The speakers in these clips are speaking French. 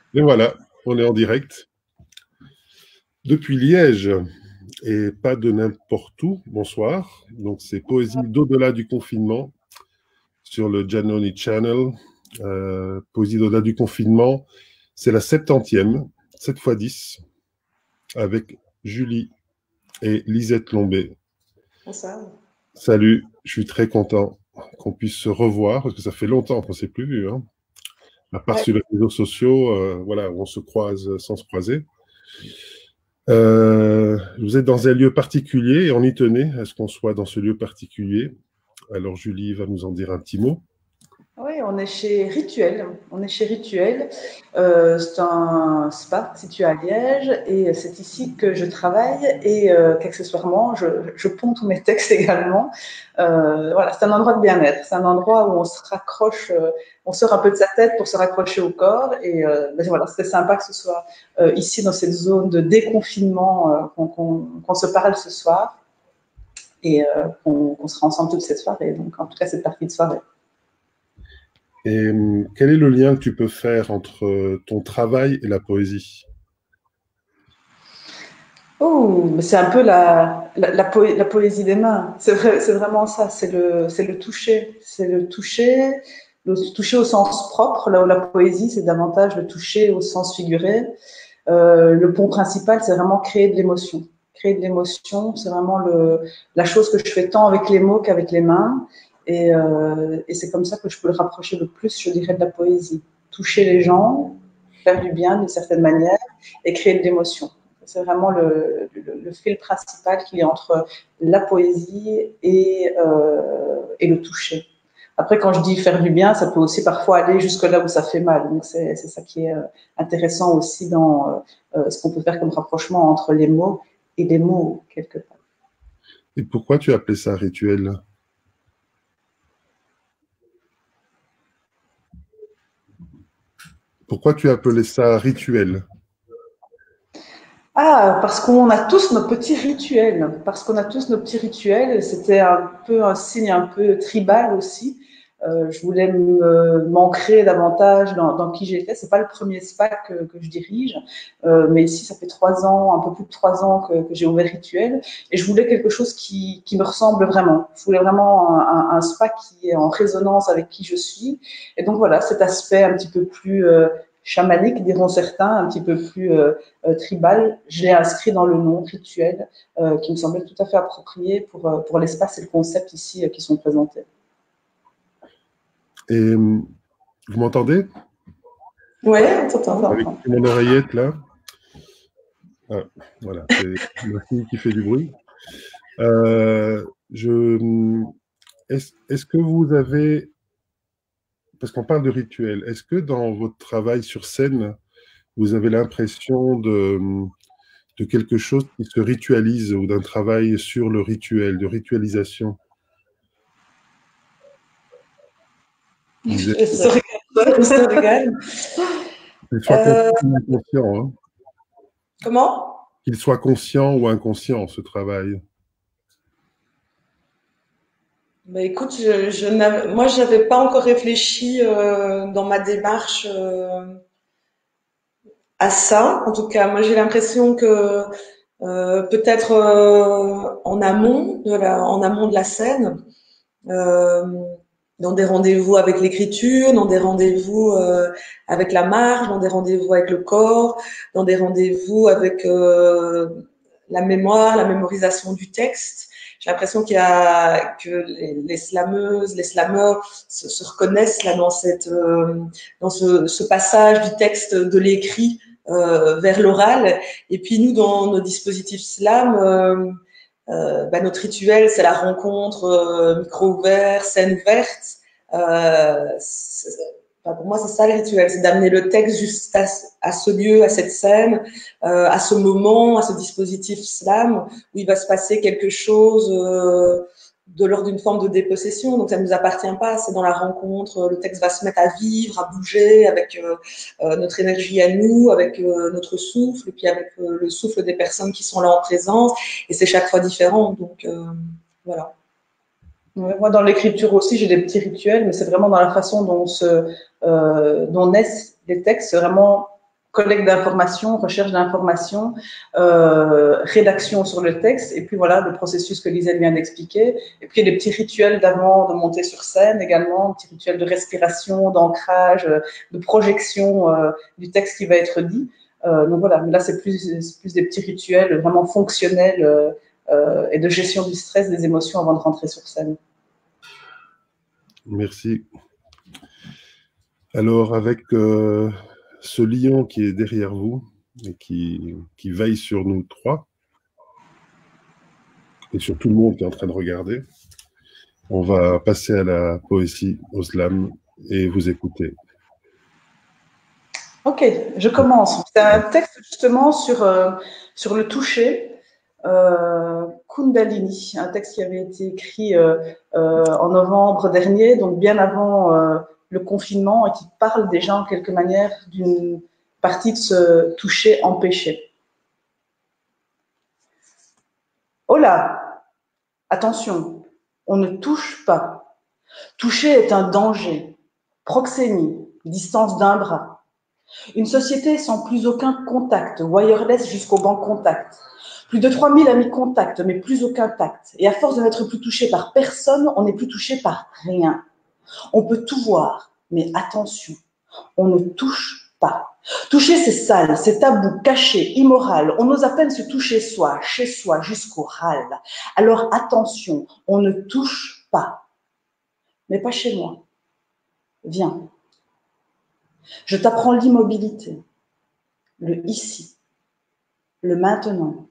Et voilà, on est en direct depuis Liège et pas de n'importe où. Bonsoir. Donc, c'est Poésie d'au-delà du confinement sur le Janoni Channel. Poésie d'au-delà du confinement, c'est la 70e, 7 fois 10, avec Julie et Lisette Lombé. Bonsoir. Salut, je suis très content qu'on puisse se revoir parce que ça fait longtemps qu'on ne s'est plus vu, hein. À part Ouais. sur les réseaux sociaux, voilà, on se croise sans se croiser. Vous êtes dans un lieu particulier et on y tenait à ce qu'on soit dans ce lieu particulier. Alors Julie va nous en dire un petit mot. Oui, on est chez Rituel. On est chez Rituel. C'est un spa situé à Liège et c'est ici que je travaille et qu'accessoirement, je ponds tous mes textes également. Voilà, c'est un endroit de bien-être. C'est un endroit où on se raccroche, on sort un peu de sa tête pour se raccrocher au corps. Et ben voilà, c'est sympa que ce soit ici dans cette zone de déconfinement qu'on se parle ce soir et qu'on sera ensemble toute cette soirée. Donc, en tout cas, cette partie de soirée. Et quel est le lien que tu peux faire entre ton travail et la poésie? Oh, c'est un peu la poésie des mains. C'est vraiment ça. C'est le toucher. C'est le toucher au sens propre, là où la poésie, c'est davantage le toucher au sens figuré. Le pont principal, c'est vraiment créer de l'émotion. Créer de l'émotion, c'est vraiment la chose que je fais tant avec les mots qu'avec les mains. Et c'est comme ça que je peux le rapprocher le plus, je dirais, de la poésie. Toucher les gens, faire du bien d'une certaine manière et créer de l'émotion. C'est vraiment le fil principal qui est entre la poésie et le toucher. Après, quand je dis faire du bien, ça peut aussi parfois aller jusque là où ça fait mal. Donc, c'est ça qui est intéressant aussi dans ce qu'on peut faire comme rapprochement entre les mots et les mots, quelque part. Et pourquoi tu as appelé ça rituel? Pourquoi tu as appelé ça rituel? Ah, parce qu'on a tous nos petits rituels. Parce qu'on a tous nos petits rituels. C'était un peu un signe un peu tribal aussi. Je voulais m'ancrer davantage dans qui j'étais. C'est pas le premier spa que je dirige, mais ici ça fait 3 ans, un peu plus de 3 ans que j'ai ouvert Rituel, et je voulais quelque chose qui me ressemble vraiment. Je voulais vraiment un spa qui est en résonance avec qui je suis, et donc voilà cet aspect un petit peu plus chamanique, diront certains, un petit peu plus tribal, je l'ai inscrit dans le nom Rituel, qui me semblait tout à fait approprié pour l'espace et le concept ici qui sont présentés. Et vous m'entendez? Ouais, on t'entend. Avec mon oreillette là. Ah, voilà, c'est ma fille qui fait du bruit. Je, est-ce que vous avez, parce qu'on parle de rituel, est-ce que dans votre travail sur scène, vous avez l'impression de quelque chose qui se ritualise ou d'un travail sur le rituel, de ritualisation? Lisette, Je se regarde. qu'il soit conscient ou inconscient, hein, Comment? qu'il soit conscient ou inconscient, ce travail. Bah écoute, moi j'avais pas encore réfléchi dans ma démarche à ça. En tout cas, moi j'ai l'impression que peut-être en amont de la scène, euh, dans des rendez-vous avec l'écriture, dans des rendez-vous avec la marche, dans des rendez-vous avec le corps, dans des rendez-vous avec la mémoire, la mémorisation du texte. J'ai l'impression que les slameuses, les slameurs se reconnaissent là dans ce passage du texte de l'écrit vers l'oral. Et puis nous, dans nos dispositifs slam, notre rituel, c'est la rencontre micro ouvert, scène ouverte. Pour moi, c'est ça le rituel, c'est d'amener le texte juste à ce lieu, à cette scène, à ce moment, à ce dispositif slam, où il va se passer quelque chose de l'ordre d'une forme de dépossession. Donc, ça ne nous appartient pas, c'est dans la rencontre, le texte va se mettre à vivre, à bouger avec notre énergie à nous, avec notre souffle, et puis avec le souffle des personnes qui sont là en présence. Et c'est chaque fois différent. Donc, voilà. Ouais, moi, dans l'écriture aussi, j'ai des petits rituels, mais c'est vraiment dans la façon dont naissent les textes. C'est vraiment collecte d'informations, recherche d'informations, rédaction sur le texte, et puis voilà le processus que Lisette vient d'expliquer. Et puis des petits rituels d'avant de monter sur scène également, petits rituels de respiration, d'ancrage, de projection du texte qui va être dit. Donc voilà, là c'est plus des petits rituels vraiment fonctionnels et de gestion du stress, des émotions avant de rentrer sur scène. Merci. Alors, avec ce lion qui est derrière vous et qui veille sur nous trois, et sur tout le monde qui est en train de regarder, on va passer à la poésie au slam et vous écouter. Ok, je commence. C'est un texte justement sur le toucher, Kundalini, un texte qui avait été écrit en novembre dernier, donc bien avant le confinement, et qui parle déjà en quelque manière d'une partie de ce toucher empêché. Oh là, attention, on ne touche pas. Toucher est un danger. Proxémie, distance d'un bras. Une société sans plus aucun contact, wireless jusqu'au banc contact. Plus de 3000 amis contact, mais plus aucun tact. Et à force de n'être plus touché par personne, on n'est plus touché par rien. On peut tout voir, mais attention, on ne touche pas. Toucher, c'est sale, c'est tabou, caché, immoral. On ose à peine se toucher soi, chez soi, jusqu'au râle. Alors attention, on ne touche pas. Mais pas chez moi. Viens. Je t'apprends l'immobilité, le ici, le maintenant.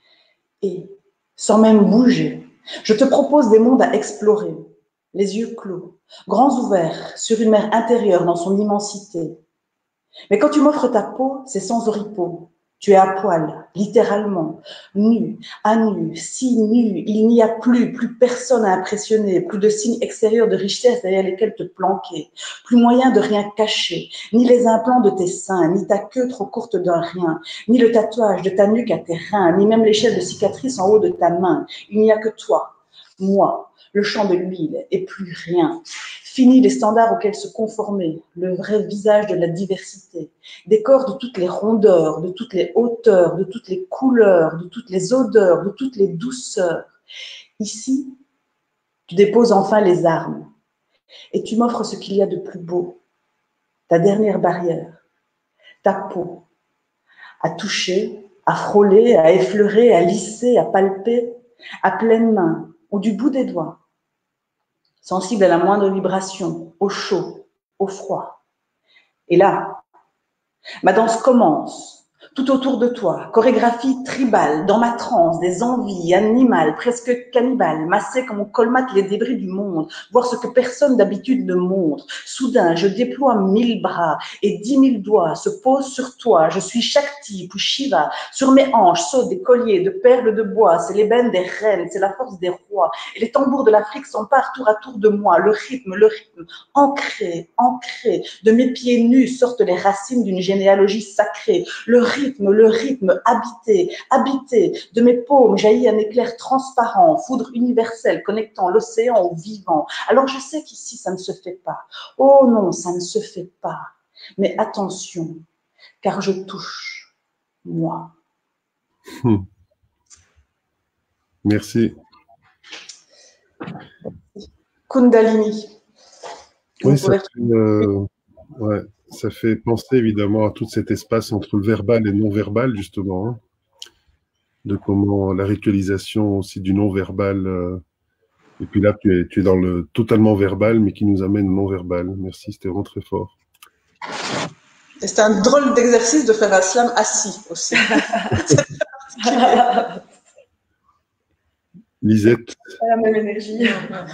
Et, sans même bouger, je te propose des mondes à explorer, les yeux clos, grands ouverts sur une mer intérieure dans son immensité. Mais quand tu m'offres ta peau, c'est sans oripeau. Tu es à poil, littéralement, nu, à nu, si nu, il n'y a plus personne à impressionner, plus de signes extérieurs de richesse derrière lesquels te planquer, plus moyen de rien cacher, ni les implants de tes seins, ni ta queue trop courte d'un rien, ni le tatouage de ta nuque à tes reins, ni même l'échelle de cicatrice en haut de ta main. Il n'y a que toi, moi, le champ de l'huile, et plus rien. Fini les standards auxquels se conformer, le vrai visage de la diversité, des corps de toutes les rondeurs, de toutes les hauteurs, de toutes les couleurs, de toutes les odeurs, de toutes les douceurs. Ici, tu déposes enfin les armes et tu m'offres ce qu'il y a de plus beau, ta dernière barrière, ta peau, à toucher, à frôler, à effleurer, à lisser, à palper, à pleine main ou du bout des doigts, sensible à la moindre vibration, au chaud, au froid. Et là, ma danse commence, tout autour de toi, chorégraphie tribale, dans ma transe, des envies animales, presque cannibales, massées comme on colmate les débris du monde, voir ce que personne d'habitude ne montre. Soudain, je déploie 1000 bras et 10 000 doigts se posent sur toi. Je suis Shakti ou Shiva. Sur mes hanches sautent des colliers de perles de bois. C'est l'ébène des reines, c'est la force des rois. Et les tambours de l'Afrique s'emparent tour à tour de moi. Le rythme, ancré, ancré. De mes pieds nus sortent les racines d'une généalogie sacrée. Le rythme, habité, habité. De mes paumes jaillit un éclair transparent, foudre universelle connectant l'océan au vivant. Alors je sais qu'ici ça ne se fait pas. Oh non, ça ne se fait pas. Mais attention, car je touche, moi. Merci. Kundalini. Oui, ça fait penser évidemment à tout cet espace entre le verbal et le non-verbal, justement, hein, de comment la ritualisation aussi du non-verbal, et puis là, tu es dans le totalement verbal, mais qui nous amène au non-verbal. Merci, c'était vraiment très fort. Et c'est un drôle d'exercice de faire un slam assis aussi. Lisette. La même énergie.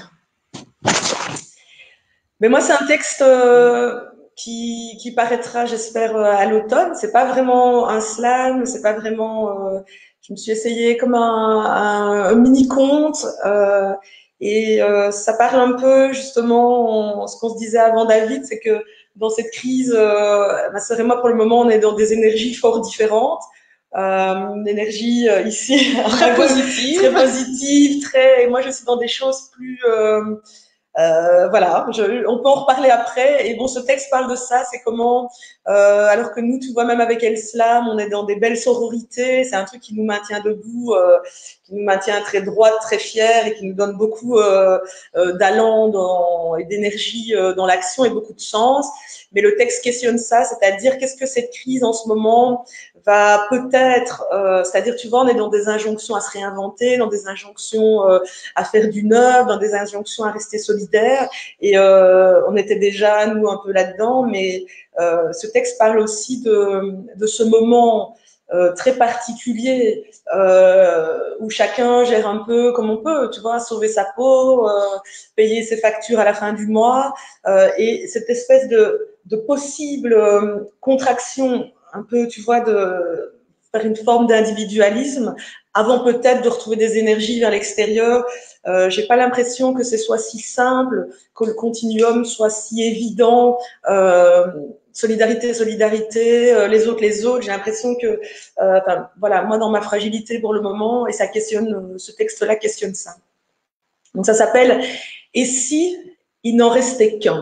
Mais moi, c'est un texte qui paraîtra, j'espère, à l'automne. C'est pas vraiment un slam, c'est pas vraiment. Je me suis essayée comme un mini conte, et ça parle un peu justement ce qu'on se disait avant David, c'est que dans cette crise, ma sœur et moi, pour le moment, on est dans des énergies fort différentes. Une énergie ici très positive, très positive, très. Et moi, je suis dans des choses plus Voilà, on peut en reparler après. Et bon, ce texte parle de ça, c'est comment, alors que nous, tu vois, même avec Elslam, on est dans des belles sororités, c'est un truc qui nous maintient debout, qui nous maintient très droite, très fière et qui nous donne beaucoup d'allant et d'énergie dans l'action et beaucoup de sens. Mais le texte questionne ça, c'est-à-dire qu'est-ce que cette crise en ce moment va peut-être, c'est-à-dire tu vois, on est dans des injonctions à se réinventer, dans des injonctions à faire du neuf, dans des injonctions à rester solidaire. Et on était déjà nous un peu là-dedans, mais ce texte parle aussi de ce moment très particulier où chacun gère un peu comme on peut, tu vois, sauver sa peau, payer ses factures à la fin du mois, et cette espèce de possible contraction un peu, tu vois, de faire une forme d'individualisme avant peut-être de retrouver des énergies vers l'extérieur. J'ai pas l'impression que ce soit si simple, que le continuum soit si évident. Solidarité, solidarité, les autres. J'ai l'impression que, enfin, voilà, moi dans ma fragilité pour le moment, et ça questionne, ce texte-là questionne ça. Donc ça s'appelle « Et si il n'en restait qu'un ».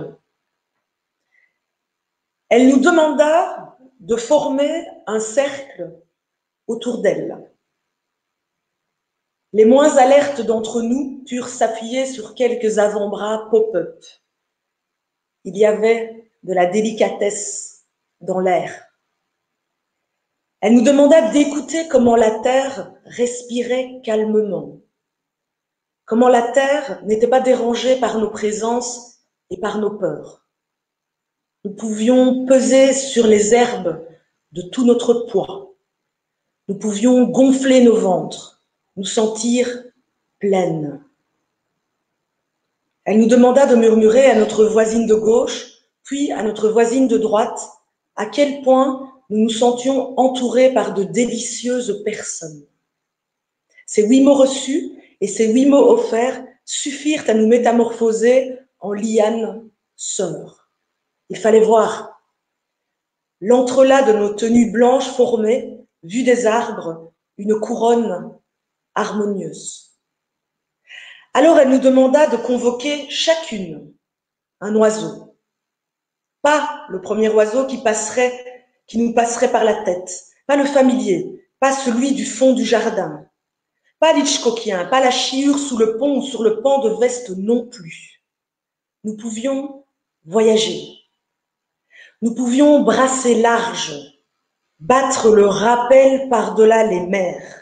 Elle nous demanda de former un cercle autour d'elle. Les moins alertes d'entre nous purent s'appuyer sur quelques avant-bras pop-up. Il y avait de la délicatesse dans l'air. Elle nous demanda d'écouter comment la terre respirait calmement, comment la terre n'était pas dérangée par nos présences et par nos peurs. Nous pouvions peser sur les herbes de tout notre poids. Nous pouvions gonfler nos ventres, nous sentir pleines. Elle nous demanda de murmurer à notre voisine de gauche, puis à notre voisine de droite, à quel point nous nous sentions entourés par de délicieuses personnes. Ces 8 mots reçus et ces 8 mots offerts suffirent à nous métamorphoser en lianes sœurs. Il fallait voir. L'entrelac de nos tenues blanches formait, vu des arbres, une couronne harmonieuse. Alors elle nous demanda de convoquer chacune un oiseau. Pas le premier oiseau qui nous passerait par la tête, pas le familier, pas celui du fond du jardin, pas l'hitchcockien, pas la chiure sous le pont ou sur le pan de veste non plus. Nous pouvions voyager. Nous pouvions brasser large, battre le rappel par-delà les mers.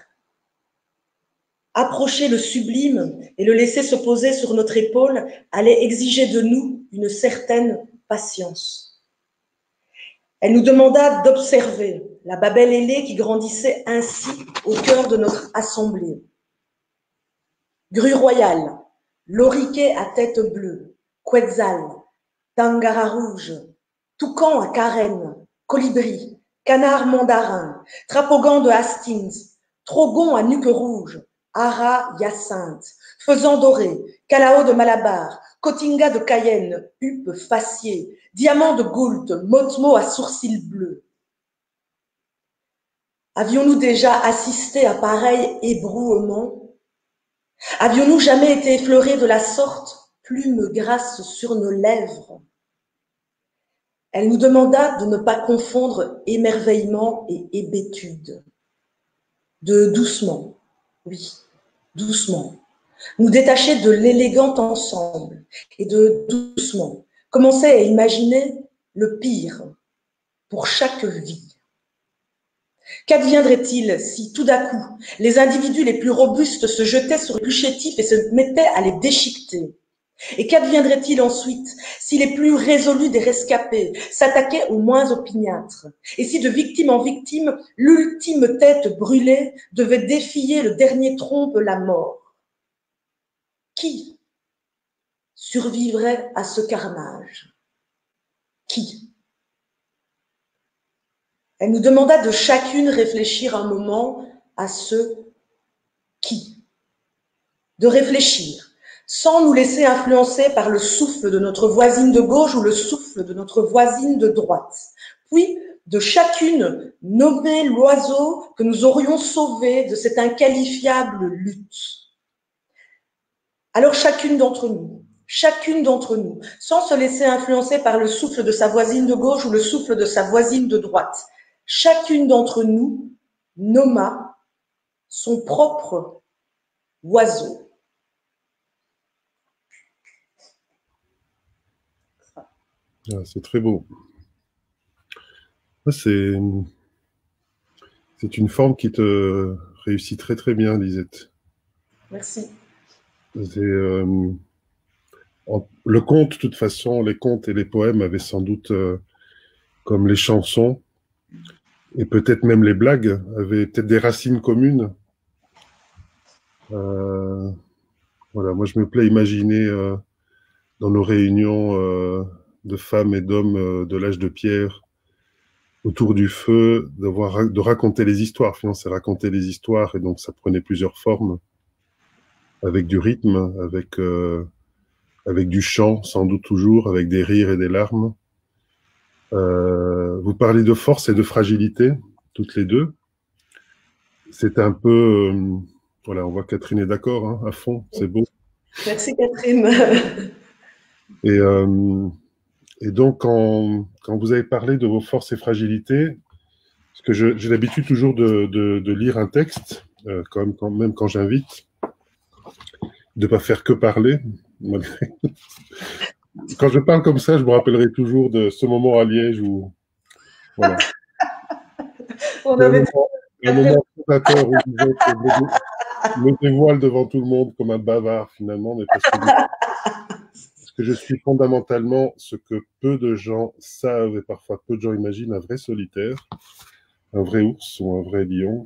Approcher le sublime et le laisser se poser sur notre épaule allait exiger de nous une certaine patience. Elle nous demanda d'observer la Babel ailée qui grandissait ainsi au cœur de notre assemblée. Grue royale, loriquet à tête bleue, quetzal, tangara rouge, toucan à carène, colibri, canard mandarin, trapogan de Hastings, trogon à nuque rouge, ara hyacinthe, faisan doré, calao de Malabar, cotinga de Cayenne, huppe faciée, diamant de Goult, motmo à sourcils bleus. Avions-nous déjà assisté à pareil ébrouement? Avions-nous jamais été effleurés de la sorte, plume grasse sur nos lèvres? Elle nous demanda de ne pas confondre émerveillement et hébétude. De doucement, oui, doucement, nous détacher de l'élégant ensemble et de doucement commencer à imaginer le pire pour chaque vie. Qu'adviendrait-il si, tout d'un coup, les individus les plus robustes se jetaient sur les plus chétifs et se mettaient à les déchiqueter? Et qu'adviendrait-il ensuite si les plus résolus des rescapés s'attaquaient aux moins opiniâtres? Et si de victime en victime, l'ultime tête brûlée devait défier le dernier trompe, la mort? Qui survivrait à ce carnage? Qui? Elle nous demanda de chacune réfléchir un moment à ce qui. De réfléchir, sans nous laisser influencer par le souffle de notre voisine de gauche ou le souffle de notre voisine de droite. Puis, de chacune nommer l'oiseau que nous aurions sauvé de cette inqualifiable lutte. Alors chacune d'entre nous, chacune d'entre nous, sans se laisser influencer par le souffle de sa voisine de gauche ou le souffle de sa voisine de droite. Chacune d'entre nous nomma son propre oiseau. C'est très beau. C'est une forme qui te réussit très très bien, Lisette. Merci. Le conte, de toute façon, les contes et les poèmes avaient sans doute, comme les chansons, et peut-être même les blagues, avaient peut-être des racines communes. Voilà, moi je me plais à imaginer dans nos réunions de femmes et d'hommes de l'âge de pierre, autour du feu, de raconter les histoires. Finalement, c'est raconter les histoires, et donc ça prenait plusieurs formes, avec du rythme, avec du chant, sans doute toujours, avec des rires et des larmes. Vous parlez de force et de fragilité, toutes les deux. C'est un peu... voilà, on voit Catherine est d'accord, hein, à fond, c'est beau. Merci Catherine. Et donc, quand vous avez parlé de vos forces et fragilités, parce que j'ai l'habitude toujours de lire un texte, même quand j'invite, de ne pas faire que parler. Quand je parle comme ça, je me rappellerai toujours de ce moment à Liège où... Voilà. Un moment fondateur où je me dévoile devant tout le monde comme un bavard, finalement, mais parce que je suis fondamentalement ce que peu de gens savent et parfois peu de gens imaginent, un vrai solitaire, un vrai ours ou un vrai lion.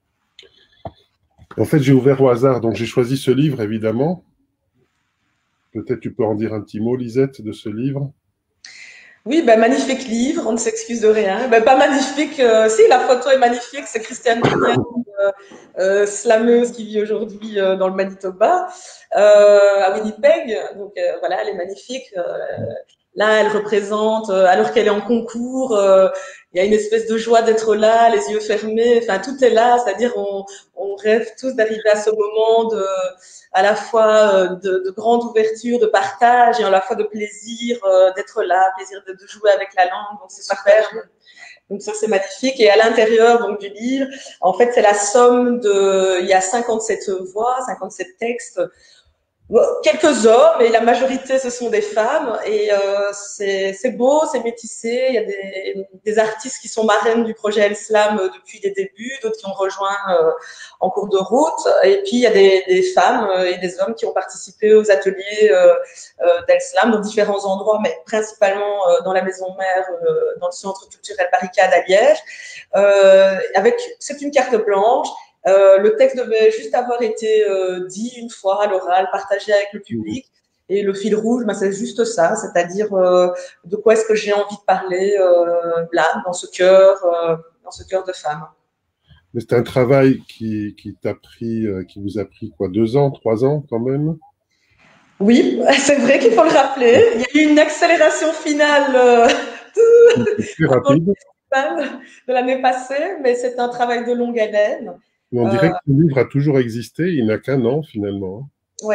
En fait, j'ai ouvert au hasard, donc j'ai choisi ce livre, évidemment. Peut-être tu peux en dire un petit mot, Lisette, de ce livre. Oui, ben, magnifique livre, on ne s'excuse de rien. Ben, pas magnifique, si, la photo est magnifique, c'est Christiane Vignon, slameuse qui vit aujourd'hui dans le Manitoba, à Winnipeg. Donc voilà, elle est magnifique. Là, elle représente, alors qu'elle est en concours, il y a une espèce de joie d'être là, les yeux fermés, enfin tout est là, c'est-à-dire on rêve tous d'arriver à ce moment à la fois de grande ouverture, de partage et à la fois de plaisir d'être là, plaisir de jouer avec la langue, donc c'est superbe. Donc ça c'est magnifique. Et à l'intérieur donc du livre, en fait c'est la somme il y a 57 voix, 57 textes. Quelques hommes et la majorité ce sont des femmes et c'est beau, c'est métissé. Il y a des artistes qui sont marraines du projet El Slam depuis les débuts, d'autres qui ont rejoint en cours de route, et puis il y a des femmes et des hommes qui ont participé aux ateliers d'El Slam dans différents endroits, mais principalement dans la maison mère, dans le centre culturel Barricade à Liège. C'est une carte blanche. Le texte devait juste avoir été dit une fois à l'oral, partagé avec le public. Et le fil rouge, c'est juste ça, c'est-à-dire de quoi est-ce que j'ai envie de parler là, dans ce cœur de femme. Mais c'est un travail qui vous a pris quoi, 2 ans, 3 ans quand même? Oui, c'est vrai qu'il faut le rappeler. Il y a eu une accélération finale plus rapide de l'année passée, mais c'est un travail de longue haleine. Mais on dirait que ce livre a toujours existé, il n'a qu'un an finalement. Ouais.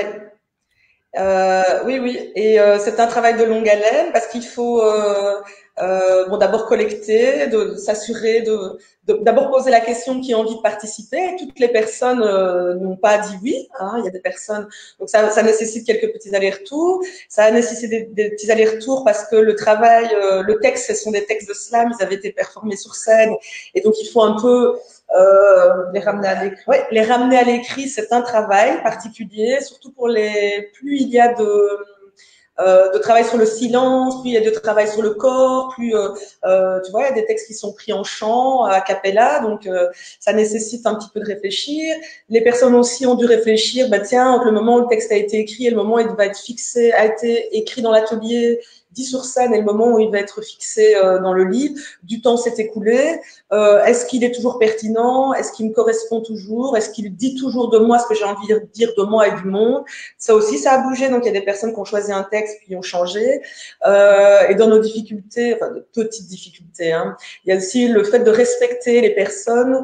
Oui. Et c'est un travail de longue haleine parce qu'il faut d'abord collecter, s'assurer d'abord poser la question qui a envie de participer. Toutes les personnes n'ont pas dit oui. Hein, il y a des personnes, donc ça nécessite quelques petits allers-retours. Ça a nécessité des petits allers-retours parce que le travail, le texte, ce sont des textes de slam. Ils avaient été performés sur scène et donc il faut un peu les ramener à l'écrit. Ouais, les ramener à l'écrit, c'est un travail particulier, surtout pour plus il y a de travail sur le silence, plus il y a de travail sur le corps, plus tu vois, il y a des textes qui sont pris en chant, a cappella, donc ça nécessite un petit peu de réfléchir. Les personnes aussi ont dû réfléchir, tiens, entre le moment où le texte a été écrit et le moment où il va être fixé, a été écrit dans l'atelier, dit sur scène et le moment où il va être fixé dans le livre. Du temps s'est écoulé. Est-ce qu'il est toujours pertinent? Est-ce qu'il me correspond toujours? Est-ce qu'il dit toujours de moi ce que j'ai envie de dire de moi et du monde? Ça aussi, ça a bougé. Donc, il y a des personnes qui ont choisi un texte puis ont changé. Et dans nos difficultés, enfin, de petites difficultés, hein, il y a aussi le fait de respecter les personnes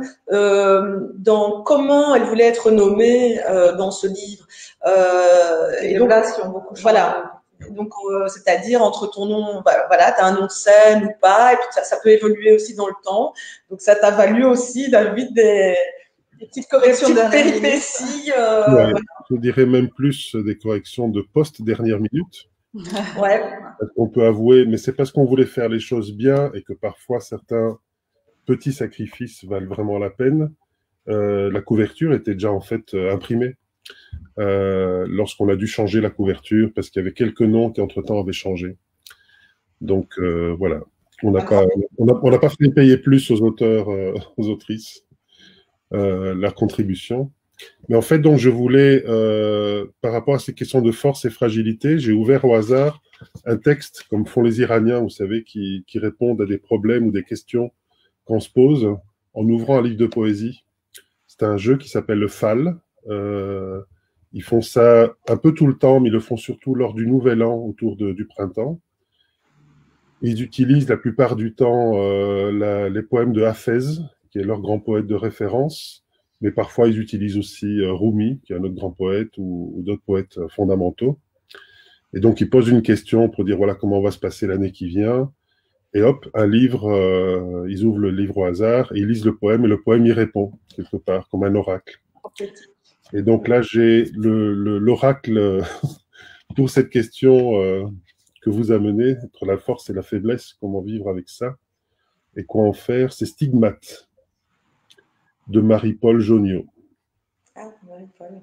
dans comment elles voulaient être nommées dans ce livre. Et donc, là, si on beaucoup changé. Voilà. Donc, c'est-à-dire entre ton nom, voilà, t'as un nom de scène ou pas, et puis ça peut évoluer aussi dans le temps. Donc, ça t'a valu aussi, David, des petites corrections, des petites péripéties. Ouais, je dirais même plus des corrections de post-dernière minute. Ouais. Parce qu'on peut avouer, mais c'est parce qu'on voulait faire les choses bien et que parfois certains petits sacrifices valent vraiment la peine. La couverture était déjà en fait imprimée. Lorsqu'on a dû changer la couverture parce qu'il y avait quelques noms qui entre-temps avaient changé. Donc voilà, on n'a pas fait payer plus aux auteurs, aux autrices leur contribution. Mais en fait, donc je voulais, par rapport à ces questions de force et fragilité, j'ai ouvert au hasard un texte, comme font les Iraniens, vous savez, qui répondent à des problèmes ou des questions qu'on se pose en ouvrant un livre de poésie. C'est un jeu qui s'appelle le FAL. Ils font ça un peu tout le temps, mais ils le font surtout lors du Nouvel An, autour du printemps. Ils utilisent la plupart du temps les poèmes de Hafez, qui est leur grand poète de référence, mais parfois ils utilisent aussi Rumi, qui est un autre grand poète, ou d'autres poètes fondamentaux. Et donc ils posent une question pour dire voilà comment va se passer l'année qui vient. Et hop, un livre, ils ouvrent le livre au hasard, et ils lisent le poème, et le poème y répond, quelque part, comme un oracle. Et donc là, j'ai l'oracle pour cette question que vous amenez, entre la force et la faiblesse, comment vivre avec ça, et quoi en faire, c'est Stigmate, de Marie-Paul Joniot. Ah, Marie-Paul.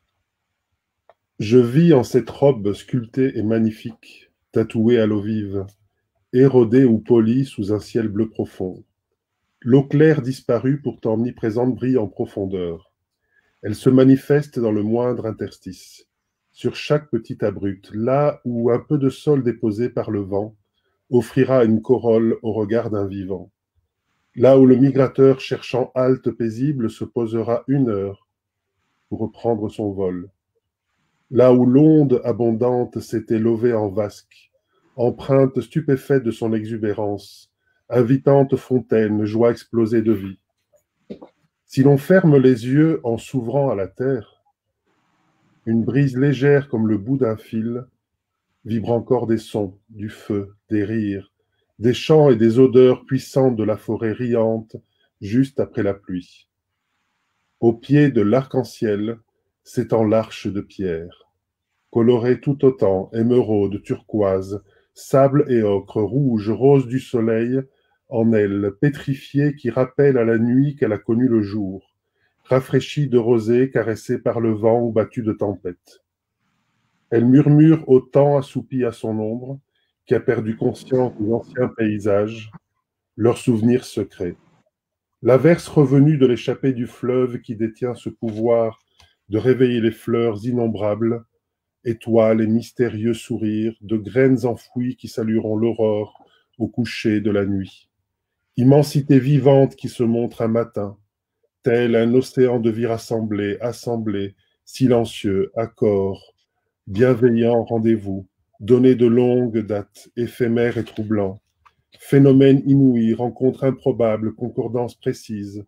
Je vis en cette robe sculptée et magnifique, tatouée à l'eau vive, érodée ou polie sous un ciel bleu profond. L'eau claire disparue, pourtant omniprésente, brille en profondeur. Elle se manifeste dans le moindre interstice, sur chaque petit abrupte, là où un peu de sol déposé par le vent offrira une corolle au regard d'un vivant. Là où le migrateur cherchant halte paisible se posera 1 heure pour reprendre son vol. Là où l'onde abondante s'était levée en vasque, empreinte stupéfaite de son exubérance, invitante fontaine, joie explosée de vie. Si l'on ferme les yeux en s'ouvrant à la terre, une brise légère comme le bout d'un fil vibre encore des sons, du feu, des rires, des chants et des odeurs puissantes de la forêt riante juste après la pluie. Au pied de l'arc-en-ciel s'étend l'arche de pierre, colorée tout autant, émeraude, turquoise, sable et ocre, rouge, rose du soleil, en elle, pétrifiée qui rappelle à la nuit qu'elle a connu le jour, rafraîchie de rosée, caressée par le vent ou battue de tempête. Elle murmure au temps assoupi à son ombre, qui a perdu conscience des anciens paysages, leurs souvenirs secrets. L'averse revenue de l'échappée du fleuve qui détient ce pouvoir de réveiller les fleurs innombrables, étoiles et mystérieux sourires, de graines enfouies qui salueront l'aurore au coucher de la nuit. Immensité vivante qui se montre un matin, tel un océan de vie rassemblée, assemblée, silencieux, accord, bienveillant rendez-vous, donné de longue date, éphémère et troublant, phénomène inouï, rencontre improbable, concordance précise.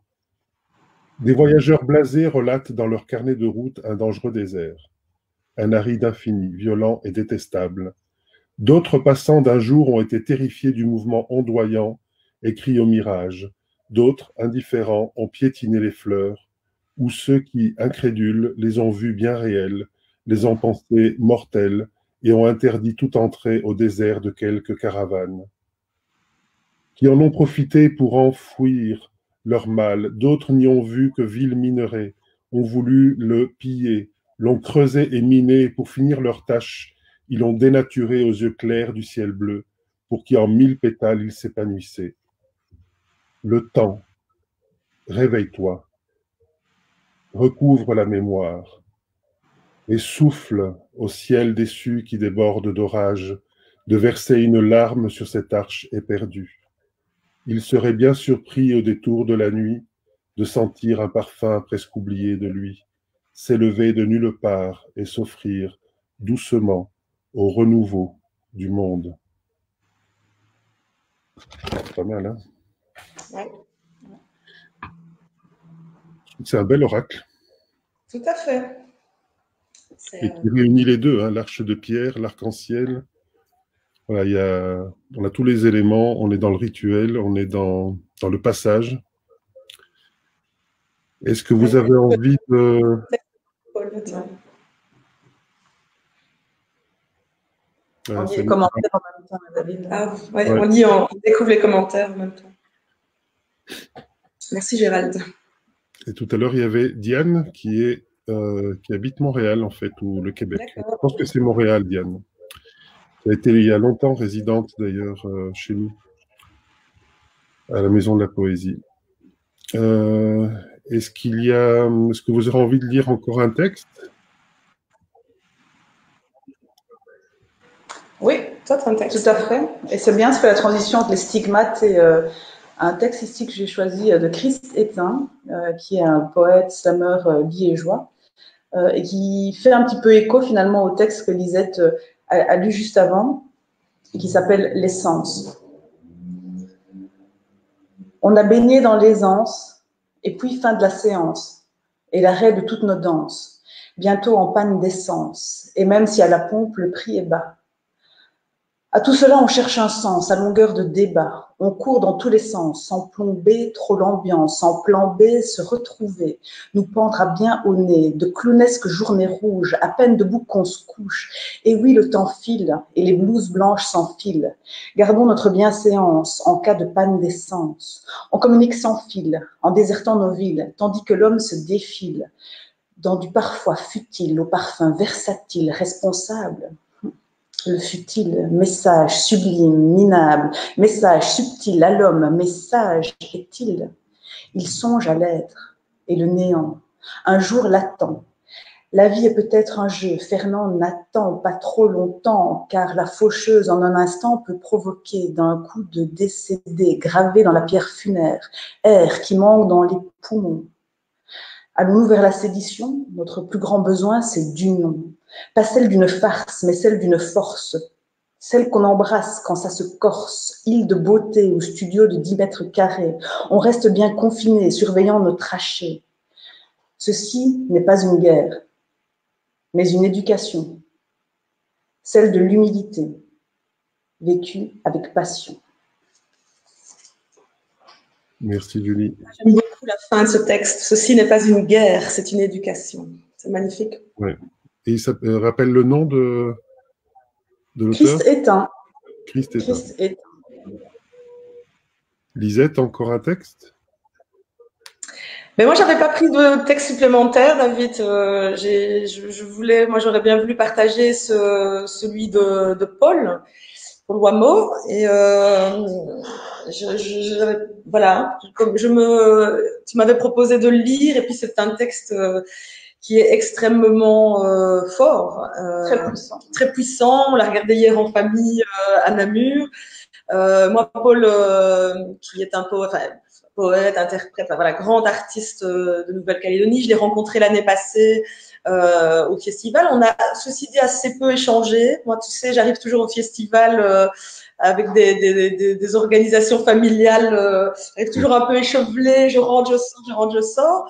Des voyageurs blasés relatent dans leur carnet de route un dangereux désert, un aride infini, violent et détestable. D'autres passants d'un jour ont été terrifiés du mouvement ondoyant et crient au mirage. D'autres, indifférents, ont piétiné les fleurs, ou ceux qui, incrédules, les ont vues bien réelles, les ont pensées mortelles et ont interdit toute entrée au désert de quelques caravanes. Qui en ont profité pour enfouir leur mal, d'autres n'y ont vu que vil minerai, ont voulu le piller, l'ont creusé et miné, pour finir leur tâche, ils l'ont dénaturé aux yeux clairs du ciel bleu, pour qui en 1000 pétales il s'épanouissait. Le temps, réveille-toi, recouvre la mémoire, et souffle au ciel déçu qui déborde d'orage, de verser une larme sur cette arche éperdue. Il serait bien surpris au détour de la nuit de sentir un parfum presque oublié de lui, s'élever de nulle part et s'offrir doucement au renouveau du monde. C'est pas mal, hein? Ouais. C'est un bel oracle. Tout à fait. Et qui réunit les deux, hein, l'arche de pierre, l'arc-en-ciel. Voilà, on a tous les éléments, on est dans le rituel, on est dans le passage. Est-ce que vous avez envie de... On lit les commentaires en même temps, David. Ah, ouais. On découvre les commentaires en même temps. Merci Gérald. Et tout à l'heure, il y avait Diane qui habite Montréal, en fait, ou le Québec. Je pense que c'est Montréal, Diane. Elle a été il y a longtemps résidente, d'ailleurs, chez nous, à la Maison de la Poésie. Est-ce que vous aurez envie de lire encore un texte? Oui, tout à fait. Et c'est bien, ça fait la transition entre les stigmates et un texte ici que j'ai choisi de Christ Étain, qui est un poète slameur liégeois, et qui fait un petit peu écho finalement au texte que Lisette a lu juste avant, et qui s'appelle « L'essence ». On a baigné dans l'aisance, et puis fin de la séance, et l'arrêt de toutes nos danses, bientôt en panne d'essence, et même si à la pompe le prix est bas. À tout cela, on cherche un sens, à longueur de débat. On court dans tous les sens, sans plomber trop l'ambiance, sans plan B, se retrouver, nous pendre à bien au nez, de clownesques journées rouges, à peine debout qu'on se couche. Et oui, le temps file, et les blouses blanches s'enfilent. Gardons notre bienséance en cas de panne d'essence. On communique sans fil, en désertant nos villes, tandis que l'homme se défile, dans du parfois futile au parfum versatile, responsable. Le futile, message sublime, minable, message subtil à l'homme, message est-il? Il songe à l'être et le néant, un jour l'attend. La vie est peut-être un jeu, Fernand n'attend pas trop longtemps, car la faucheuse en un instant peut provoquer d'un coup de décédé gravé dans la pierre funéraire, air qui manque dans les poumons. Allons-nous vers la sédition? Notre plus grand besoin, c'est d'union. Pas celle d'une farce, mais celle d'une force. Celle qu'on embrasse quand ça se corse, île de beauté ou studio de 10 mètres carrés. On reste bien confiné, surveillant nos trachées. Ceci n'est pas une guerre, mais une éducation. Celle de l'humilité, vécue avec passion. Merci, Julie. J'aime beaucoup la fin de ce texte. Ceci n'est pas une guerre, c'est une éducation. C'est magnifique. Ouais. Et ça rappelle le nom de l'auteur? Christ Étain. Christ Étain. Lisette, encore un texte? Mais moi, j'avais pas pris de texte supplémentaire, David. Moi, j'aurais bien voulu partager celui de Paul Wameau. Et voilà, tu m'avais proposé de le lire, et puis c'est un texte qui est extrêmement fort, très puissant. On l'a regardé hier en famille à Namur. Moi, Paul, qui est un poète, interprète, voilà, grand artiste de Nouvelle-Calédonie, je l'ai rencontré l'année passée au festival. On a, ceci dit, assez peu échangé. Moi, tu sais, j'arrive toujours au festival avec des organisations familiales. J'arrive toujours un peu échevelée, je rentre, je sors.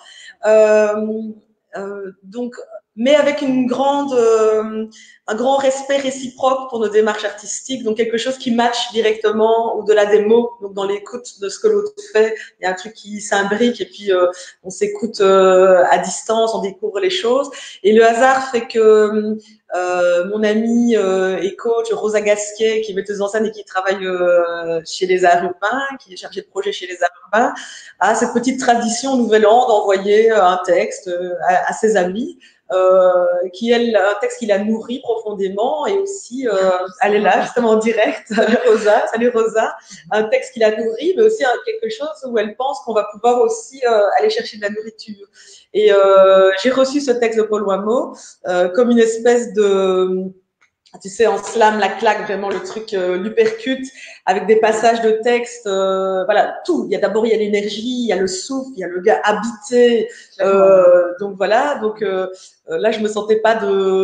Donc, mais avec un grand respect réciproque pour nos démarches artistiques, donc quelque chose qui matche directement au-delà des mots, donc dans l'écoute de ce que l'autre fait, il y a un truc qui s'imbrique et puis on s'écoute à distance, on découvre les choses. Et le hasard fait que mon amie et coach Rosa Gasquet, qui est metteuse en scène et qui travaille chez les Arts Urbains, qui est chargée de projet chez les Arts Urbains, a cette petite tradition au Nouvel An d'envoyer un texte à ses amis. Qui est un texte qui la nourrit profondément, et aussi elle est là justement en direct. Salut Rosa, un texte qui la nourrit, mais aussi quelque chose où elle pense qu'on va pouvoir aussi aller chercher de la nourriture. Et j'ai reçu ce texte de Paul Wameau comme une espèce tu sais, en slam, la claque, vraiment le truc l'uppercut, avec des passages de texte, voilà, tout. Il y a l'énergie, il y a le souffle, il y a le gars habité. Donc voilà, donc là, je me sentais pas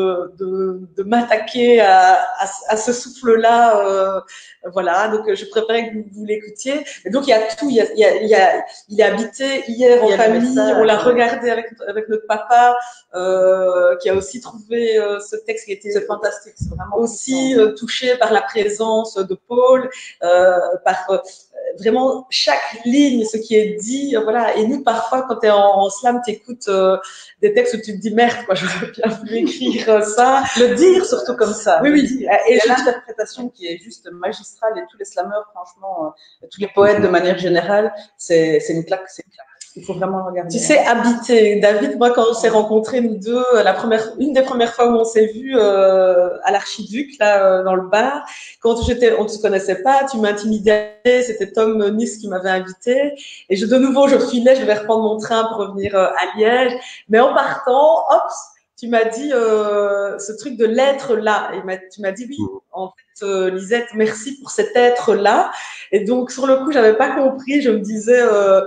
de m'attaquer à ce souffle-là. Voilà, donc je préférais que vous l'écoutiez. Et donc il y a tout, il est habité hier en famille, on l'a regardé avec notre papa, qui a aussi trouvé ce texte qui était fantastique, c'est vraiment aussi touché par la présence de Paul, par vraiment chaque ligne, ce qui est dit, voilà. Et nous, parfois, quand tu es en slam, tu écoutes des textes où tu te dis merde, quoi, j'aurais bien voulu écrire ça. Le dire surtout comme ça. Oui, oui. Et l'interprétation qui est juste magistrale, et tous les slammeurs, franchement, tous les poètes de manière générale, c'est une claque, c'est une claque. Il faut vraiment le regarder. Tu sais, habiter. David, moi, quand on s'est rencontrés, nous deux, une des premières fois où on s'est vus à l'Archiduc, là, dans le bar, quand on ne se connaissait pas, tu m'intimidais, c'était Tom Nice qui m'avait invité. Et de nouveau, je filais, je devais reprendre mon train pour revenir à Liège. Mais en partant, hop, tu m'as dit ce truc de l'être là. Et tu m'as dit oui, en fait, Lisette, merci pour cet être là. Et donc sur le coup, j'avais pas compris. Je me disais,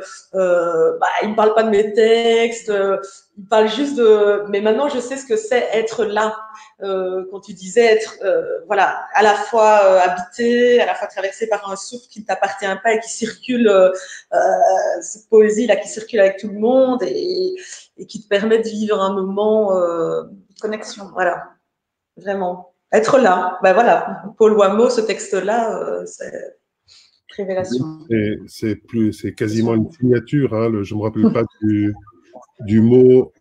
il me parle pas de mes textes, il parle juste de. Mais maintenant, je sais ce que c'est être là. Quand tu disais être, voilà, à la fois habité, à la fois traversé par un souffle qui ne t'appartient pas et qui circule, cette poésie là qui circule avec tout le monde et qui te permet de vivre un moment de connexion. Voilà, vraiment. Être là, ben voilà. Paul Wameau, ce texte-là, c'est révélation. C'est quasiment une signature. Hein, je me rappelle pas du mot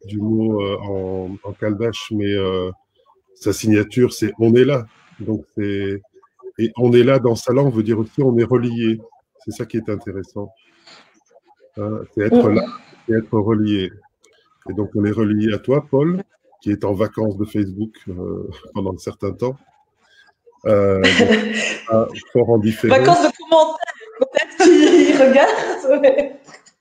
en caldache, mais sa signature, c'est on est là. Donc et on est là dans sa langue veut dire aussi on est relié. C'est ça qui est intéressant. C'est être là, c'est être relié. Et donc, on est relié à toi, Paul, qui est en vacances de Facebook pendant un certain temps. Donc, fort en différé. Vacances de commentaires, peut-être qu'il regarde.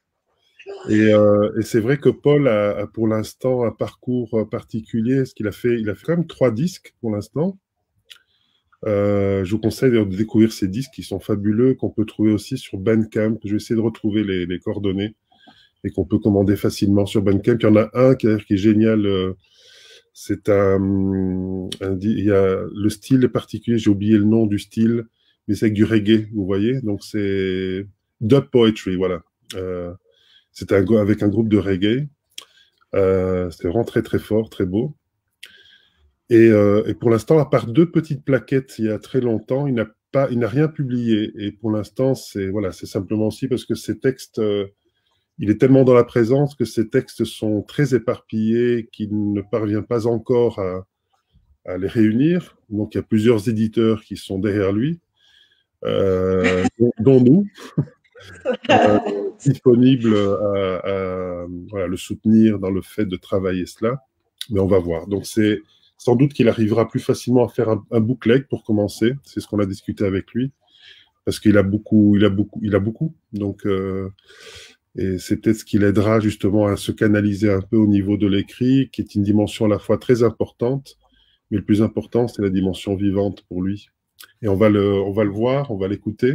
Et c'est vrai que Paul a pour l'instant un parcours particulier. Il a fait quand même 3 disques pour l'instant. Je vous conseille de découvrir ces disques qui sont fabuleux, qu'on peut trouver aussi sur Bandcamp. Je vais essayer de retrouver les coordonnées et qu'on peut commander facilement sur Bandcamp. Il y en a un qui est génial. Il y a le style particulier, j'ai oublié le nom du style, mais c'est avec du reggae, vous voyez. Donc c'est dub poetry, voilà. C'est avec un groupe de reggae. C'est vraiment très très fort, très beau. Et pour l'instant, à part 2 petites plaquettes il y a très longtemps, il n'a rien publié. Et pour l'instant, c'est simplement aussi parce que ces textes, il est tellement dans la présence que ces textes sont très éparpillés qu'il ne parvient pas encore à les réunir. Donc, il y a plusieurs éditeurs qui sont derrière lui, dont nous, disponibles à le soutenir dans le fait de travailler cela. Mais on va voir. Donc, c'est sans doute qu'il arrivera plus facilement à faire un booklet pour commencer. C'est ce qu'on a discuté avec lui. Parce qu'il a beaucoup. Donc, et c'est peut-être ce qui l'aidera justement à se canaliser un peu au niveau de l'écrit, qui est une dimension à la fois très importante, mais le plus important, c'est la dimension vivante pour lui. Et on va le voir, on va l'écouter.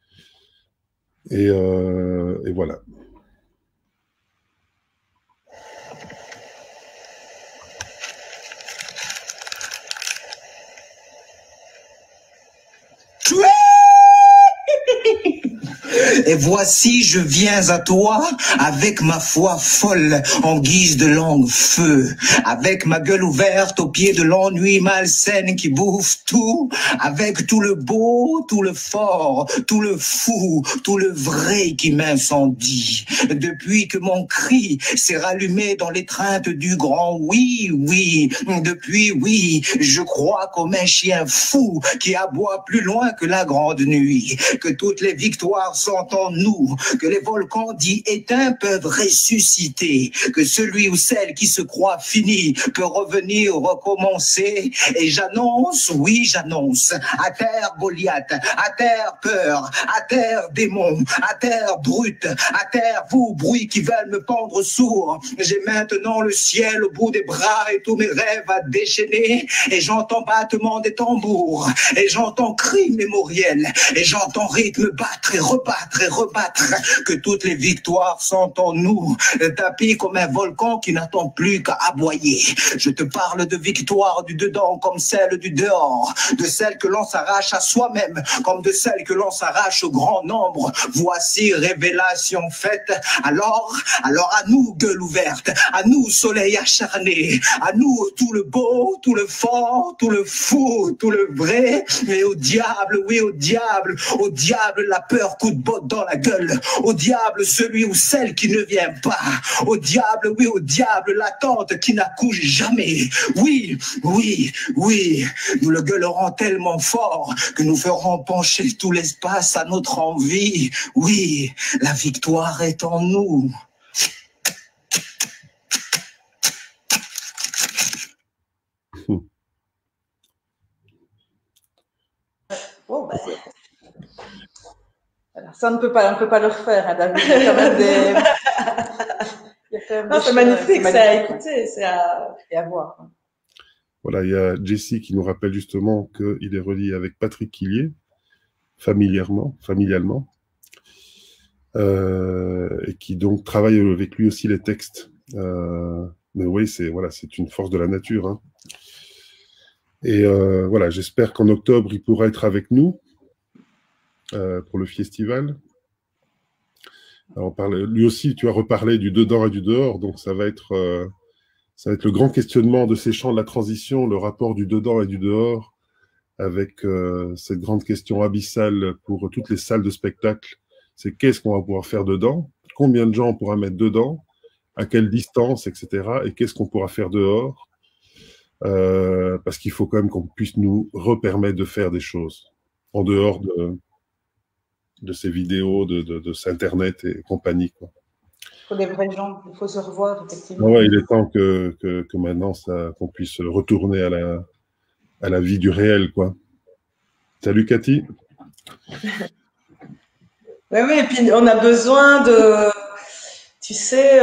Et voilà. Et voici, je viens à toi avec ma foi folle en guise de langue feu, avec ma gueule ouverte au pied de l'ennui malsaine qui bouffe tout, avec tout le beau, tout le fort, tout le fou, tout le vrai qui m'incendie. Depuis que mon cri s'est rallumé dans l'étreinte du grand oui, oui, depuis oui, je crois comme un chien fou qui aboie plus loin que la grande nuit, que toutes les victoires sont en nous, que les volcans dits éteints peuvent ressusciter, que celui ou celle qui se croit fini peut revenir, recommencer. Et j'annonce, oui j'annonce, à terre Goliath, à terre peur, à terre démon, à terre brute, à terre vous, bruits qui veulent me pendre sourd. J'ai maintenant le ciel au bout des bras et tous mes rêves à déchaîner. Et j'entends battement des tambours, et j'entends cris mémoriels, et j'entends rythme battre et rebattre et rebattre. Que toutes les victoires sont en nous, tapis comme un volcan qui n'attend plus qu'à aboyer. Je te parle de victoire du dedans comme celle du dehors, de celle que l'on s'arrache à soi-même comme de celle que l'on s'arrache au grand nombre. Voici révélation faite. Alors à nous gueule ouverte, à nous soleil acharné, à nous tout le beau, tout le fort, tout le fou, tout le vrai. Mais au diable, oui au diable la peur coup de botte dans la gueule, au diable celui ou celle qui ne vient pas, au diable, oui au diable l'attente qui n'accouche jamais. Oui, nous le gueulerons tellement fort que nous ferons pencher tout l'espace à notre envie. Oui, la victoire est en nous. Oh, ben. Alors, ça, on ne peut pas le refaire, hein, David. Il y a quand même des... C'est magnifique, c'est à écouter, c'est à voir. Voilà, il y a Jessie qui nous rappelle justement qu'il est relié avec Patrick Quillier, familialement, et qui donc travaille avec lui aussi les textes. Mais oui, c'est une force de la nature. Hein. Et voilà, j'espère qu'en octobre, il pourra être avec nous pour le festival. Alors, lui aussi, tu as reparlé du dedans et du dehors, donc ça va être le grand questionnement de ces champs de la transition, le rapport du dedans et du dehors, avec cette grande question abyssale pour toutes les salles de spectacle. C'est qu'est-ce qu'on va pouvoir faire dedans, combien de gens on pourra mettre dedans, à quelle distance, etc. Et qu'est-ce qu'on pourra faire dehors, parce qu'il faut quand même qu'on puisse nous repermettre de faire des choses en dehors de ces vidéos, de cet Internet et compagnie, quoi. Il faut des vrais gens, il faut se revoir, effectivement. Ouais, il est temps que maintenant, qu'on puisse retourner à la vie du réel, quoi. Salut, Cathy. Oui, et puis on a besoin de, tu sais,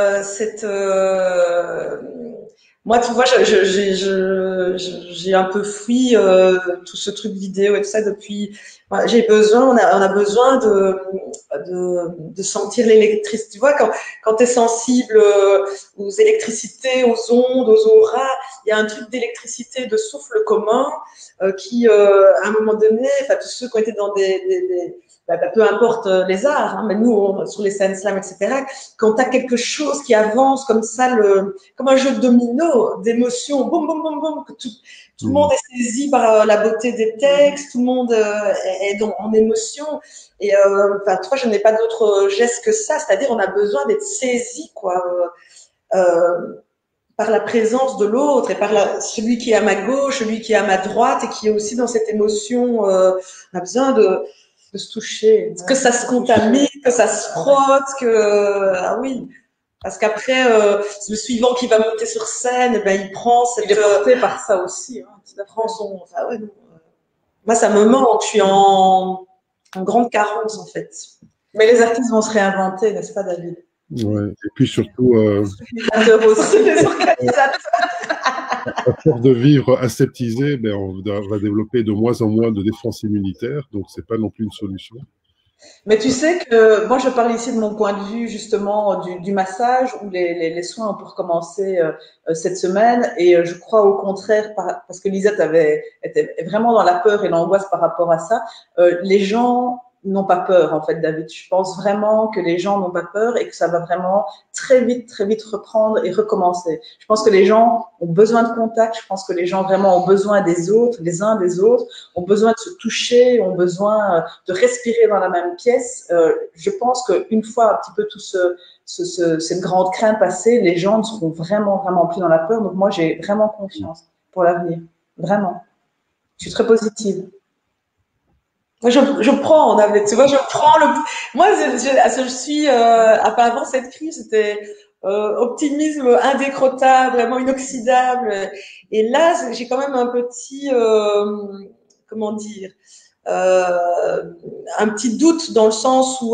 moi, tu vois, j'ai un peu fui tout ce truc vidéo et tout ça depuis. On a besoin de sentir l'électricité. Tu vois, quand tu es sensible aux électricités, aux ondes, aux auras, il y a un truc d'électricité, de souffle commun qui, à un moment donné, enfin, tous ceux qui ont été dans peu importe les arts, hein, mais nous, sur les scènes slam, etc., quand tu as quelque chose qui avance comme ça, comme un jeu de domino, d'émotions, boum, boum, boum, boum, que tout le monde est saisi par la beauté des textes, tout le monde est en émotion. Et toi, je n'ai pas d'autre geste que ça, c'est-à-dire on a besoin d'être saisi, quoi, par la présence de l'autre et par celui qui est à ma gauche, celui qui est à ma droite et qui est aussi dans cette émotion. On a besoin de se toucher, que ça se contamine, que ça se frotte, ah oui, parce qu'après le suivant qui va monter sur scène, ben il prend cette, il est porté par ça aussi, hein, il prend son, enfin, ouais, moi ça me manque, je suis en grande carence en fait. Mais les artistes vont se réinventer, n'est-ce pas, David? Ouais. Et puis surtout, à force de vivre aseptisé, ben on va développer de moins en moins de défense immunitaire, donc c'est pas non plus une solution. Mais tu sais que moi je parle ici de mon point de vue justement du massage où les soins ont pour commencer cette semaine et je crois au contraire parce que Lisette était vraiment dans la peur et l'angoisse par rapport à ça. Les gens n'ont pas peur en fait, David. Je pense vraiment que les gens n'ont pas peur et que ça va vraiment très vite reprendre et recommencer. Je pense que les gens ont besoin de contact. Je pense que les gens vraiment ont besoin des autres, les uns des autres, ont besoin de se toucher, ont besoin de respirer dans la même pièce. Je pense qu'une fois un petit peu tout cette grande crainte passée, les gens ne seront vraiment plus dans la peur. Donc moi, j'ai vraiment confiance pour l'avenir. Vraiment. Je suis très positive. Moi, je prends, tu vois, je prends le. Moi, je suis avant cette crise, c'était optimisme indécrottable, vraiment inoxydable. Et là, j'ai quand même un petit, comment dire, un petit doute dans le sens où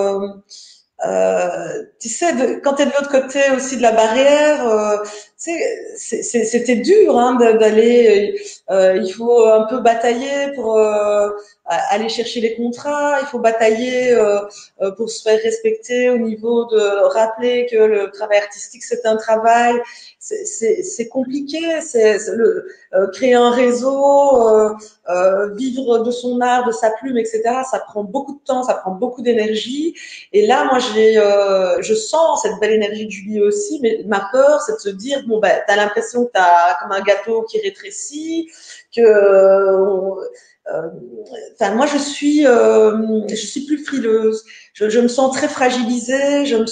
tu sais, quand tu es de l'autre côté aussi de la barrière, c'était dur hein, d'aller. Il faut un peu batailler pour aller chercher les contrats. Il faut batailler pour se faire respecter au niveau de rappeler que le travail artistique c'est un travail. C'est compliqué. Créer un réseau, vivre de son art, de sa plume, etc. Ça prend beaucoup de temps, ça prend beaucoup d'énergie. Et là, moi, je sens cette belle énergie de Julie aussi, mais ma peur, c'est de se dire, bon, ben, t'as l'impression que t'as comme un gâteau qui rétrécit, que, enfin, moi, je suis plus frileuse. Je me sens très fragilisée. Je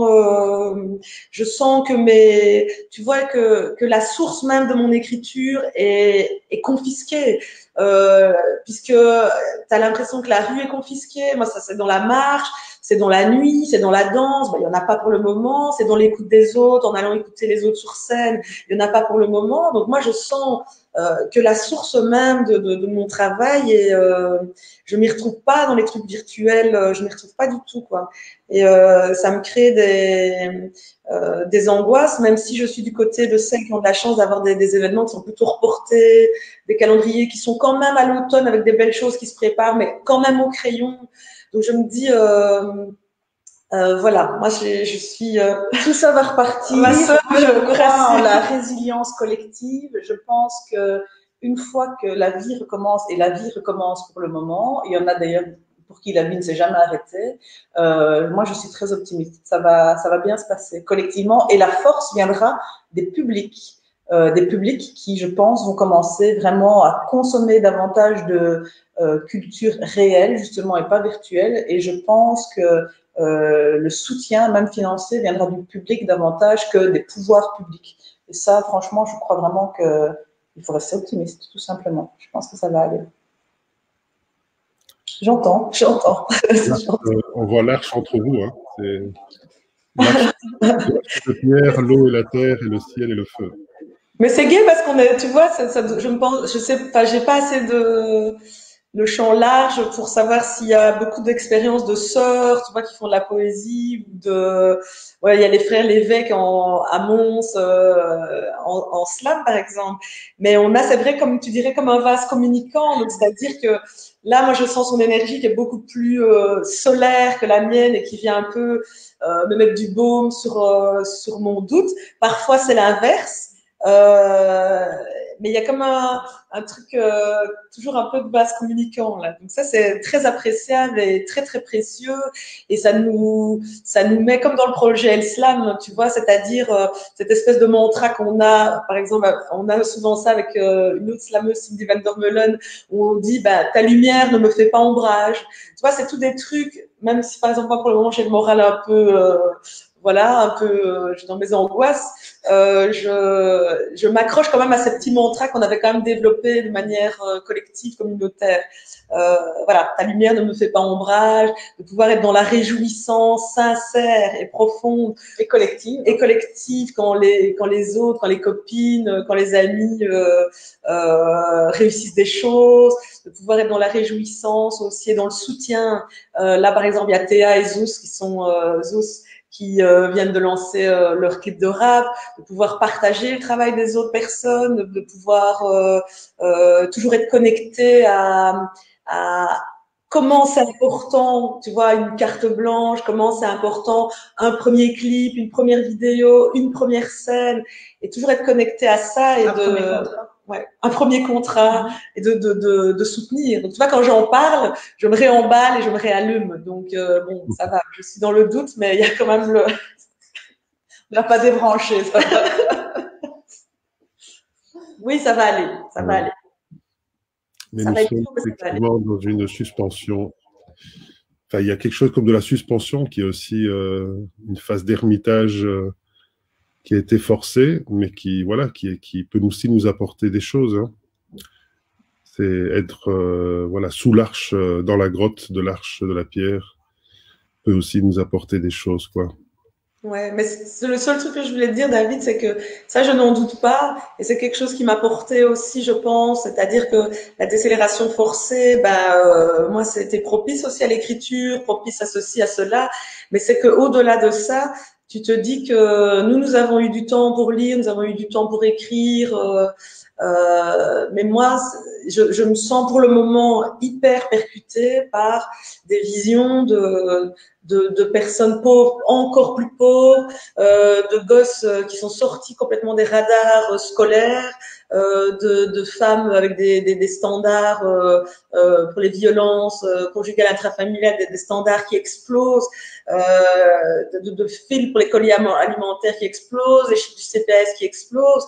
sens que tu vois que la source même de mon écriture est confisquée. Puisque t'as l'impression que la rue est confisquée. Moi, ça, c'est dans la marche. C'est dans la nuit, c'est dans la danse, ben, il y en a pas pour le moment, c'est dans l'écoute des autres, en allant écouter les autres sur scène, il y en a pas pour le moment. Donc moi je sens que la source même de mon travail et je m'y retrouve pas dans les trucs virtuels, je m'y retrouve pas du tout quoi. Et ça me crée des angoisses, même si je suis du côté de celles qui ont de la chance d'avoir des événements qui sont plutôt reportés, des calendriers qui sont quand même à l'automne avec des belles choses qui se préparent, mais quand même au crayon. Donc je me dis, voilà, moi je suis. Tout ça va repartir. Ma sœur, je crois en la résilience collective. Je pense que une fois que la vie recommence, et la vie recommence pour le moment, il y en a d'ailleurs pour qui la vie ne s'est jamais arrêtée. Moi, je suis très optimiste. Ça va bien se passer collectivement, et la force viendra des publics. Des publics qui, je pense, vont commencer vraiment à consommer davantage de culture réelle, justement, et pas virtuelle. Et je pense que le soutien, même financier, viendra du public davantage que des pouvoirs publics. Et ça, franchement, je crois vraiment qu'il faut rester optimiste, tout simplement. Je pense que ça va aller. J'entends. On voit l'arche entre vous. Hein. L'arche de pierre, l'eau et la terre, et le ciel et le feu. Mais c'est gai parce qu'on est, tu vois, je me pense, je sais, enfin, j'ai pas assez de champ large pour savoir s'il y a beaucoup d'expériences de sœurs, tu vois, qui font de la poésie, ouais, il y a les frères Lévesque à Mons, en slam, par exemple. Mais on a, c'est vrai, comme tu dirais, comme un vase communicant. Donc, c'est-à-dire que là, moi, je sens son énergie qui est beaucoup plus solaire que la mienne et qui vient un peu me mettre du baume sur mon doute. Parfois, c'est l'inverse. Mais il y a comme un truc toujours un peu de base communicant là. Donc ça c'est très appréciable et très très précieux, et ça nous met comme dans le projet El Slam, tu vois, c'est-à-dire cette espèce de mantra qu'on a, par exemple, on a souvent ça avec une autre slameuse, Cindy Van der Meulen, où on dit bah ta lumière ne me fait pas ombrage. Tu vois, c'est tout des trucs, même si par exemple moi pour le moment j'ai le moral un peu voilà, un peu dans mes angoisses, je m'accroche quand même à ces petits mantras qu'on avait quand même développés de manière collective, communautaire. Voilà, ta lumière ne me fait pas ombrage, de pouvoir être dans la réjouissance sincère et profonde et collective quand les autres, quand les copines, quand les amis réussissent des choses, de pouvoir être dans la réjouissance aussi et dans le soutien. Là, par exemple, il y a Théa et Zeus qui viennent de lancer leur clip de rap, de pouvoir partager le travail des autres personnes, de pouvoir toujours être connecté à comment c'est important, tu vois, une carte blanche, comment c'est important un premier clip, une première vidéo, une première scène, et toujours être connecté à ça et un premier contrat et de soutenir. Donc tu vois, quand j'en parle, je me réemballe et je me réallume. Donc bon, ça va, je suis dans le doute, mais il y a quand même on n'a pas débranché. Ça va. Oui, ça va aller, ça va aller. Mais nous sommes effectivement dans une suspension. Enfin, il y a quelque chose comme de la suspension qui est aussi une phase d'ermitage qui a été forcée, mais qui, voilà, qui peut aussi nous apporter des choses. Hein. C'est être voilà, sous l'arche, dans la grotte de l'arche de la pierre, peut aussi nous apporter des choses, quoi. Ouais, mais c'est le seul truc que je voulais te dire, David, c'est que ça, je n'en doute pas, et c'est quelque chose qui m'a porté aussi, je pense, c'est-à-dire que la décélération forcée, moi, c'était propice aussi à l'écriture, propice à ceci, à cela, mais c'est que au-delà de ça, tu te dis que nous avons eu du temps pour lire, nous avons eu du temps pour écrire, mais moi, je me sens pour le moment hyper percutée par des visions de personnes pauvres, encore plus pauvres, de gosses qui sont sortis complètement des radars scolaires, de femmes avec des standards pour les violences conjugales intrafamiliales, des standards qui explosent, de fils pour les colis alimentaires qui explosent, les chiffres du CPS qui explosent.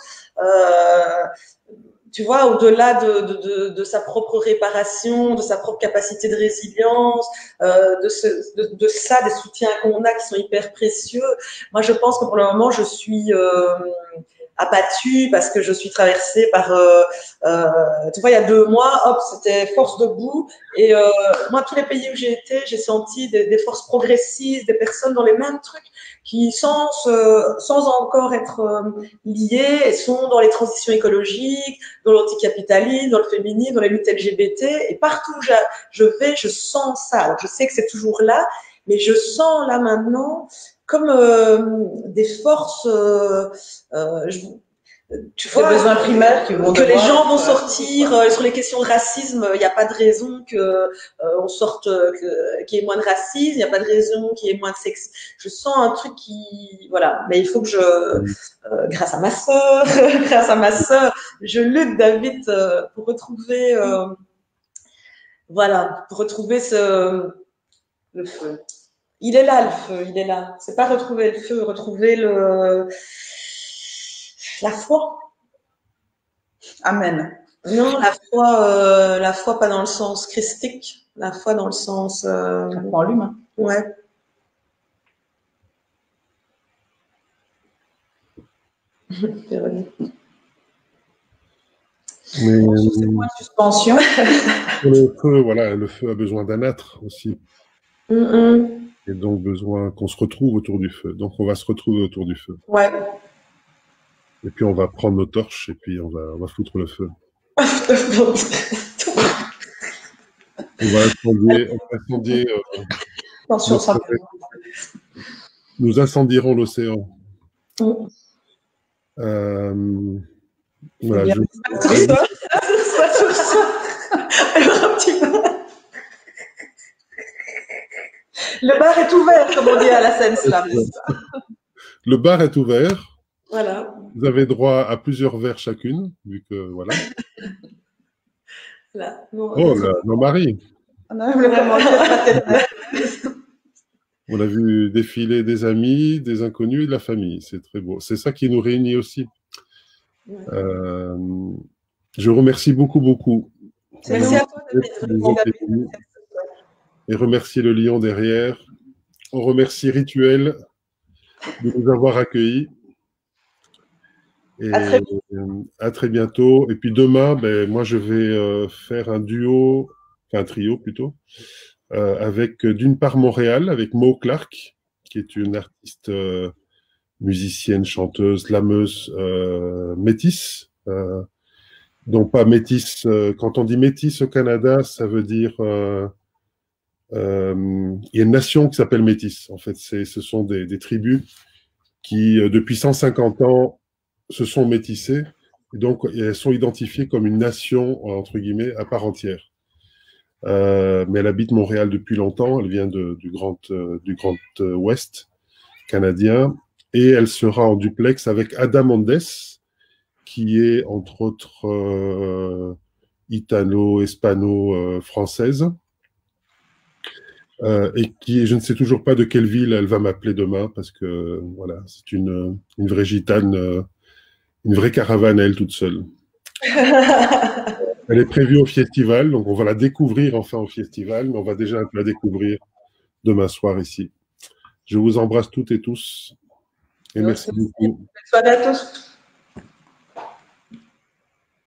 Tu vois, au-delà de sa propre réparation, de sa propre capacité de résilience, de ça, des soutiens qu'on a qui sont hyper précieux. Moi, je pense que pour le moment, je suis abattue parce que je suis traversée par, tu vois, il y a 2 mois, hop, c'était force debout. Et moi, tous les pays où j'ai été, j'ai senti des forces progressistes, des personnes dans les mêmes trucs qui, sans encore être liées, sont dans les transitions écologiques, dans l'anticapitalisme, dans le féminisme, dans les luttes LGBT. Et partout où je vais, je sens ça. Alors, je sais que c'est toujours là, mais je sens là maintenant comme des forces, tu vois, des besoins primaires qui vont que les gens vont sortir sur les questions de racisme. Il n'y a pas de raison que on sorte, qu'il y ait moins de racisme. Il n'y a pas de raison qu'il y ait moins de sexe. Je sens un truc qui, voilà. Mais il faut que grâce à ma sœur, je lutte, David, pour retrouver, voilà, pour retrouver le feu. Il est là, le feu, il est là. C'est pas retrouver le feu, retrouver la foi. Amen. Non, la foi pas dans le sens christique, la foi dans le sens en l'humain. Ouais. Mais C'est point de suspension. le feu, voilà, le feu a besoin d'un âtre aussi. Et donc besoin qu'on se retrouve autour du feu. Donc on va se retrouver autour du feu. Ouais. Et puis on va prendre nos torches et puis on va foutre le feu. On va incendier Attention, ça. Nous incendierons l'océan. Voilà, Le bar est ouvert, comme on dit à la Seine-Slam. Le bar est ouvert. Voilà. Vous avez droit à plusieurs verres chacune, vu que voilà. Là, non, oh, nos maris. On a vraiment On a vu défiler des amis, des inconnus et de la famille. C'est très beau. C'est ça qui nous réunit aussi. Ouais. Je remercie beaucoup. Merci à toi, David. Et remercier le lion derrière. On remercie Rituel de nous avoir accueillis. Et à très bientôt. Et puis demain, moi, je vais faire un trio plutôt, avec d'une part Montréal, avec Mo Clark, qui est une artiste musicienne, chanteuse, slameuse, métisse. Donc pas métisse, quand on dit métisse au Canada, ça veut dire il y a une nation qui s'appelle métisse. En fait, ce sont des tribus qui, depuis 150 ans, se sont métissées. Et donc, elles sont identifiées comme une nation, entre guillemets, à part entière. Mais elle habite Montréal depuis longtemps. Elle vient du Grand Ouest canadien. Et elle sera en duplex avec Ada Mondes, qui est, entre autres, italo-hispano-française. Et qui, je ne sais toujours pas de quelle ville elle va m'appeler demain, parce que voilà, c'est une vraie gitane, une vraie caravane à elle toute seule. Elle est prévue au festival, donc on va la découvrir enfin au festival, mais on va déjà la découvrir demain soir ici. Je vous embrasse toutes et tous, et merci beaucoup. Bonne soirée à tous.